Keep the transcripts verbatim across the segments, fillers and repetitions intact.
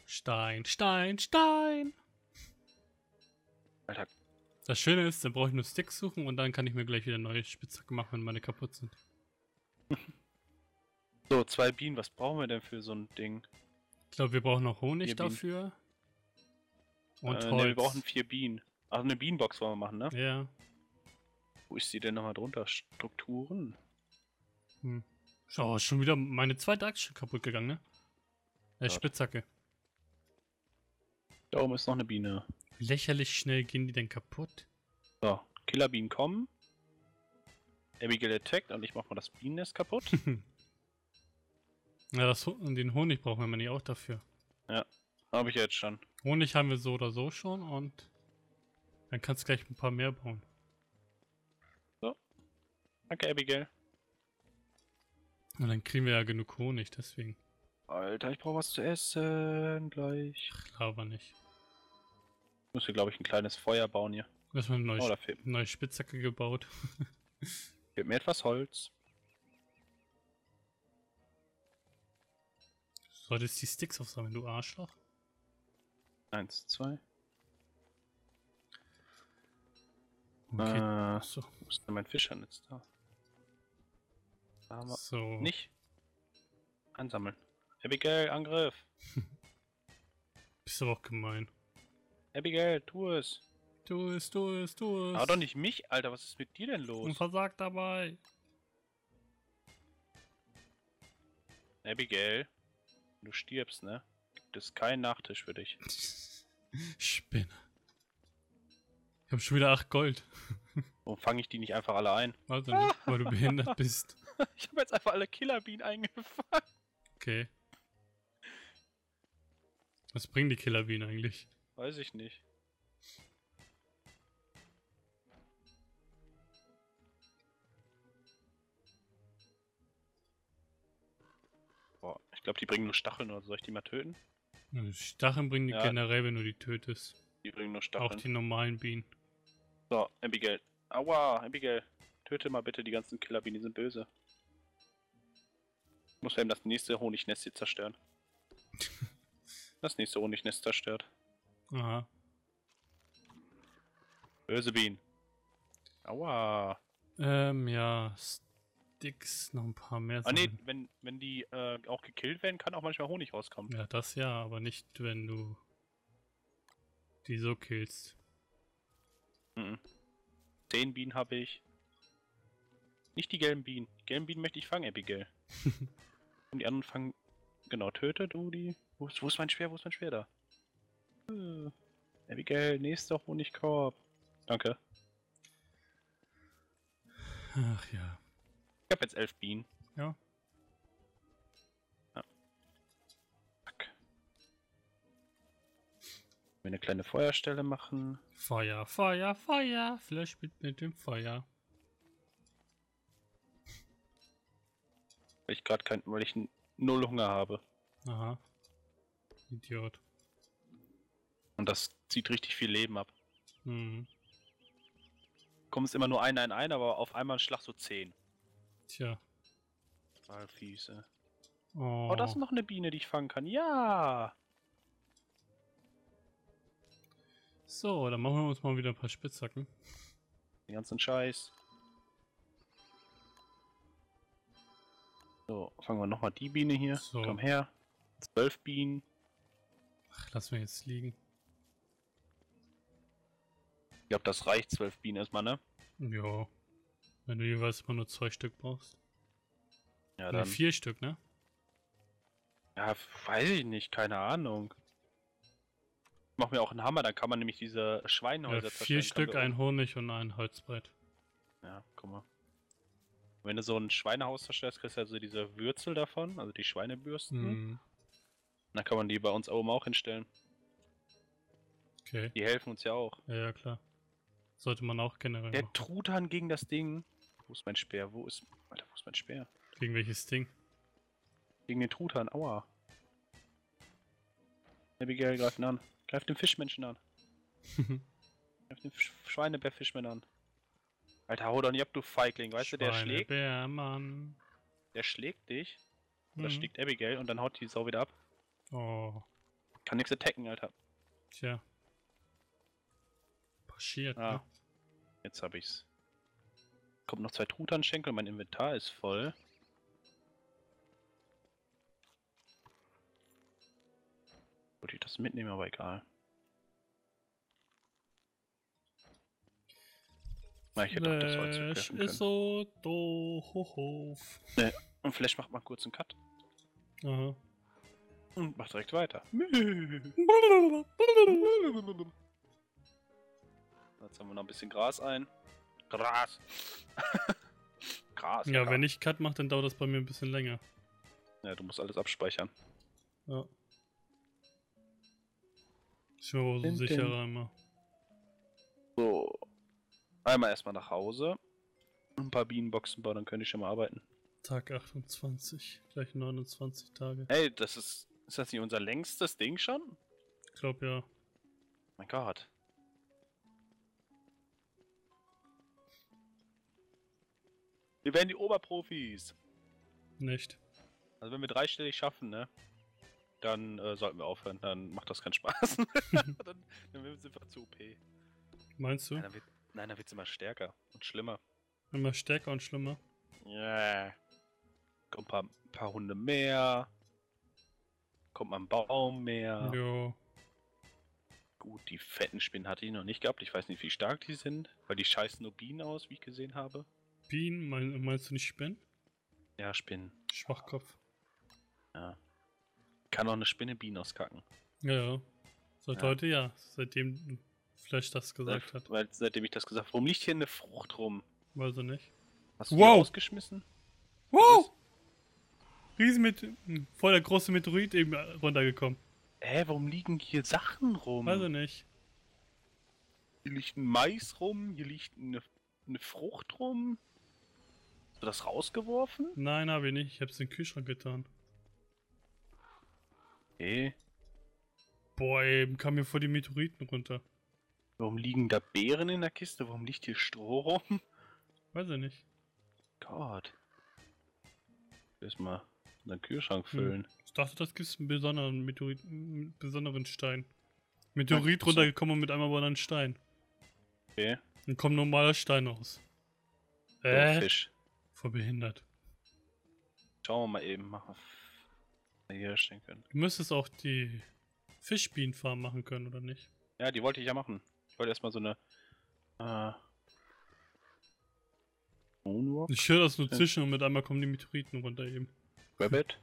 Stein, Stein, Stein. Alter. Das Schöne ist, dann brauche ich nur Sticks suchen und dann kann ich mir gleich wieder neue Spitzhacke machen, wenn meine kaputt sind. So, zwei Bienen, was brauchen wir denn für so ein Ding? Ich glaube, wir brauchen noch Honig Vier Bienen. dafür. Und äh, Holz. Ne, wir brauchen vier Bienen. Also eine Bienenbox wollen wir machen, ne? Ja. Wo ist die denn nochmal drunter? Strukturen? Hm. Schau, schon wieder meine zweite Axt kaputt gegangen, ne? Äh, Gott. Spitzhacke. Da oben ist noch eine Biene. Lächerlich schnell gehen die denn kaputt? So, Killerbienen kommen. Abigail attackt und ich mach mal das Bienennest kaputt. Ja, das, Ho- den Honig brauchen wir nämlich auch dafür. Ja, habe ich jetzt schon. Honig haben wir so oder so schon und dann kannst du gleich ein paar mehr bauen. Danke, Abigail. Und dann kriegen wir ja genug Honig, deswegen. Alter, ich brauche was zu essen gleich. Ach, laber nicht. Ich muss hier, glaube ich, ein kleines Feuer bauen hier. Du hast mal eine neue, Oh, da Sp- fehlt, neue Spitzhacke gebaut. fehlt mir etwas Holz. Du solltest die Sticks aufsammeln, du Arschloch. Eins, zwei. Okay. Äh, So. wo ist denn mein Fischernetz da? Da haben wir so. nicht. Einsammeln. Abigail, Angriff. Bist aber auch gemein. Abigail, tu es. Tu es, tu es, tu es. Aber doch nicht mich, Alter. Was ist mit dir denn los? Und versagt dabei. Abigail, du stirbst, ne? Gibt es keinen Nachtisch für dich. Spinne. Ich hab schon wieder acht Gold. Warum fange ich die nicht einfach alle ein? Warte nicht, weil du behindert bist. Ich habe jetzt einfach alle Killerbienen eingefangen. Okay. Was bringen die Killerbienen eigentlich? Weiß ich nicht. Boah, ich glaube, die bringen nur Stacheln, oder soll ich die mal töten? Stacheln bringen die Ja. generell, wenn du die tötest. Die bringen nur Auch Stacheln. die normalen Bienen. So, Abigail. Aua, Abigail. Töte mal bitte die ganzen Killerbienen, die sind böse. Ich muss eben das nächste Honignest hier zerstören. Das nächste Honignest zerstört. Aha. Böse Bienen. Aua. Ähm, ja. Sticks, noch ein paar mehr Ah nee, Sachen. wenn, wenn die äh, auch gekillt werden, kann auch manchmal Honig rauskommen. Ja, das ja, aber nicht, wenn du die so killst. Mhm. Zehn Bienen habe ich. Nicht die gelben Bienen. Die gelben Bienen möchte ich fangen, Abigail. Und die anderen fangen... Genau, töte du die. Wo ist, wo ist mein Schwer? Wo ist mein Schwer da? Äh, Abigail, nächster Honigkorb. Danke. Ach ja. Ich habe jetzt elf Bienen. Ja. Ja. Zack. Wir eine kleine Feuerstelle machen. Feuer, Feuer, Feuer. Flash spielt mit dem Feuer. Weil ich gerade kein... Weil ich n- null Hunger habe. Aha. Idiot. Und das zieht richtig viel Leben ab. Mhm. Kommt es immer nur ein, ein, ein, aber auf einmal ein Schlag so zehn. Tja. Total fies, ey. Oh. Oh, da ist noch eine Biene, die ich fangen kann. Ja! So, dann machen wir uns mal wieder ein paar Spitzhacken. Den ganzen Scheiß. So, fangen wir nochmal die Biene hier. So. Komm her. Zwölf Bienen. Ach, lass mir jetzt liegen. Ich glaube, das reicht. Zwölf Bienen erstmal, ne? Ja. Wenn du jeweils immer nur zwei Stück brauchst. Ja, Oder dann. vier Stück, ne? Ja, weiß ich nicht. Keine Ahnung. Ich mach mir auch einen Hammer, dann kann man nämlich diese Schweinehäuser Ja, zerstören. vier Können Stück, wir ein Honig und ein Holzbrett. auch- Ja, guck mal. Wenn du so ein Schweinehaus zerstörst, kriegst du also diese Würzel davon, also die Schweinebürsten. Hm. Dann kann man die bei uns oben auch hinstellen. Okay. Die helfen uns ja auch. Ja, ja, klar. Sollte man auch generell Der machen. Truthahn gegen das Ding. Wo ist mein Speer? Wo ist. Alter, wo ist mein Speer? Gegen welches Ding? Gegen den Truthahn, aua. Abigail greift ihn an. Greift den Fischmenschen an. Greift den Sch Schweinebär-Fischmann an. Alter, hau doch nicht ab, du Feigling. Weißt du, der schlägt. Schweinebärmann. Der schlägt dich. Oder Mhm. schlägt Abigail und dann haut die Sau wieder ab. Oh. Kann nichts attacken, Alter. Tja. Passiert, Ah. ne? Jetzt hab ich's. Kommt noch zwei Truthahn-Schenkel, mein Inventar ist voll. Wollte ich das mitnehmen, aber egal. Na, ich hätte auch das Holz Flash wegwerfen können. ist so doof. Ne, und Flash macht mal kurz einen Cut. Aha. Und macht direkt weiter. Jetzt haben wir noch ein bisschen Gras ein. Gras! Gras. Ja, lecker. wenn ich Cut mache, dann dauert das bei mir ein bisschen länger. Ja, du musst alles abspeichern. Ja. Ich bin aber so Din, din. sicherer immer. So. Einmal erstmal nach Hause. Ein paar Bienenboxen bauen, dann könnte ich schon mal arbeiten. Tag achtundzwanzig, gleich neunundzwanzig Tage. Hey, das ist. Ist das nicht unser längstes Ding schon? Ich glaube ja. Mein Gott. Wir werden die Oberprofis. Nicht. Also wenn wir dreistellig schaffen, ne? Dann äh, sollten wir aufhören. Dann macht das keinen Spaß. dann, dann sind wir zu O P. Meinst du? Nein, dann wird, nein, dann wird's immer stärker und schlimmer. Immer stärker und schlimmer. Ja. Kommt ein paar, ein paar Hunde mehr. Kommt mal ein Baum mehr. Jo. Gut, die fetten Spinnen hatte ich noch nicht gehabt. Ich weiß nicht, wie stark die sind. Weil die scheißen nur Bienen aus, wie ich gesehen habe. Bienen, mein, meinst du nicht Spinnen? Ja, Spinnen. Schwachkopf. Ja. Kann auch eine Spinne Bienen auskacken. Ja, ja. Seit Ja. heute ja. Seitdem Flash das gesagt hat. Weil, seitdem ich das gesagt habe. Warum liegt hier eine Frucht rum? Weiß ich nicht. Hast du die Wow. rausgeschmissen? Wow! Riesen mit voll der große Meteorit eben runtergekommen. Hä, warum liegen hier Sachen rum? Weiß ich nicht. Hier liegt ein Mais rum, hier liegt eine, eine Frucht rum. Hast du das rausgeworfen? Nein, habe ich nicht. Ich hab's in den Kühlschrank getan. Okay. Boah, eben kam mir vor die Meteoriten runter. Warum liegen da Beeren in der Kiste? Warum liegt hier Stroh rum? Weiß ich nicht. Gott. Erstmal einen Kühlschrank füllen. Ich dachte, das gibt's einen besonderen Meteorit, einen besonderen Stein. Meteorit Ach so. runtergekommen und mit einmal war da ein Stein. Okay. Dann kommt ein normaler Stein raus. So, Äh, Fisch. voll behindert. Schauen wir mal eben. Machen wir hier stehen können. Du müsstest auch die Fischbienenfarm machen können, oder nicht? Ja, die wollte ich ja machen. Ich wollte erstmal so eine. Äh. Moonwalk? Ich höre das nur Ja. zischen und mit einmal kommen die Meteoriten runter eben. Rabbit?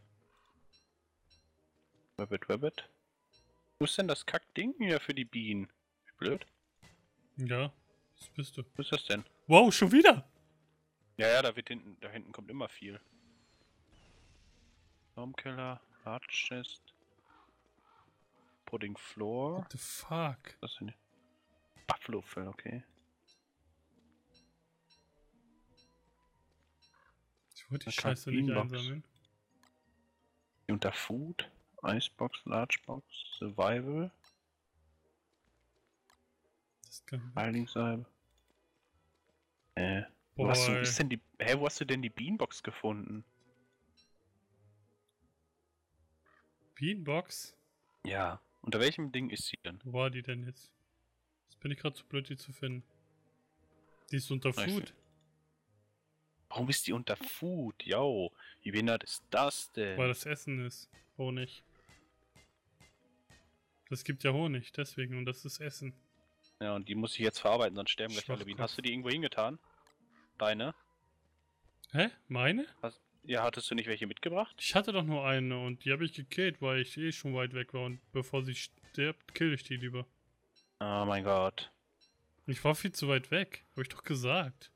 Rabbit, Rabbit? Wo ist denn das Kackding hier für die Bienen? Blöd. Ja, das bist du. Wo ist das denn? Wow, schon wieder! Ja, ja, da wird hinten, da hinten kommt immer viel. Baumkeller, Large Chest, Pudding Floor. What the fuck? Was denn? Buffalo Fell, okay. Ich wollte die Eine Scheiße nicht Kabinenbox. einsammeln. Unter Food, Icebox, Large Box, Survival, Das kann... Heilingssalbe. Äh. Wo Boah, hast, du, ey. ist denn die, hä, wo hast du denn die Beanbox gefunden? Beanbox? Ja. Unter welchem Ding ist sie denn? Wo war die denn jetzt? Jetzt bin ich gerade zu blöd, die zu finden. Die ist unter Na, ich Food. Warum ist die unter Food? Yo, wie behindert ist das denn? Weil das Essen ist. Honig. Das gibt ja Honig, deswegen. Und das ist Essen. Ja, und die muss ich jetzt verarbeiten, sonst sterben gleich alle Schwachkopf. Bienen. Hast du die irgendwo hingetan? Deine? Hä? Meine? Hast, ja, hattest du nicht welche mitgebracht? Ich hatte doch nur eine und die habe ich gekillt, weil ich eh schon weit weg war. Und bevor sie stirbt, kill ich die lieber. Oh mein Gott. Ich war viel zu weit weg. Habe ich doch gesagt.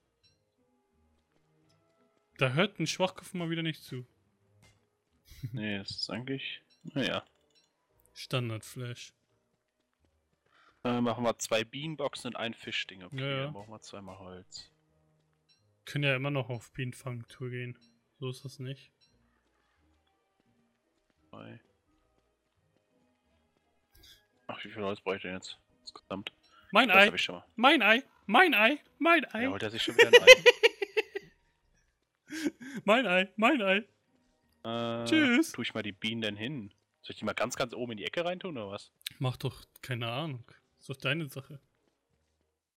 Da hört ein Schwachkopf mal wieder nicht zu. Nee, das ist eigentlich... Naja. Standard-Flash. Dann machen wir zwei Beanboxen und ein Fischding. Okay, Ja, ja. dann brauchen wir zweimal Holz. Können ja immer noch auf Bienenfang-Tour gehen. So ist das nicht. Zwei. Ach, wie viel Holz brauche ich denn jetzt? Insgesamt. Mein Das Ei! habe ich schon mal. Mein Ei! Mein Ei! Mein Ei! Ja, holt er sich schon wieder ein Ei. Mein Ei! Mein Ei! Äh, Tschüss. Tue ich mal die Bienen denn hin? Soll ich die mal ganz, ganz oben in die Ecke reintun oder was? Mach doch, keine Ahnung. Ist doch deine Sache.